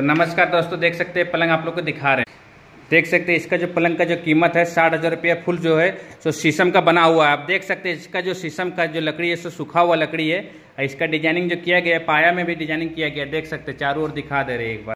नमस्कार दोस्तों, देख सकते हैं पलंग आप लोग को दिखा रहे हैं। देख सकते हैं इसका जो पलंग का जो कीमत है 60,000 रुपया फुल जो है सो शीशम का बना हुआ है। आप देख सकते हैं इसका जो शीशम का जो लकड़ी है सो सूखा हुआ लकड़ी है। इसका डिजाइनिंग जो किया गया है, पाया में भी डिजाइनिंग किया गया है। देख सकते हैं चारों ओर दिखा दे रहे हैं एक बार।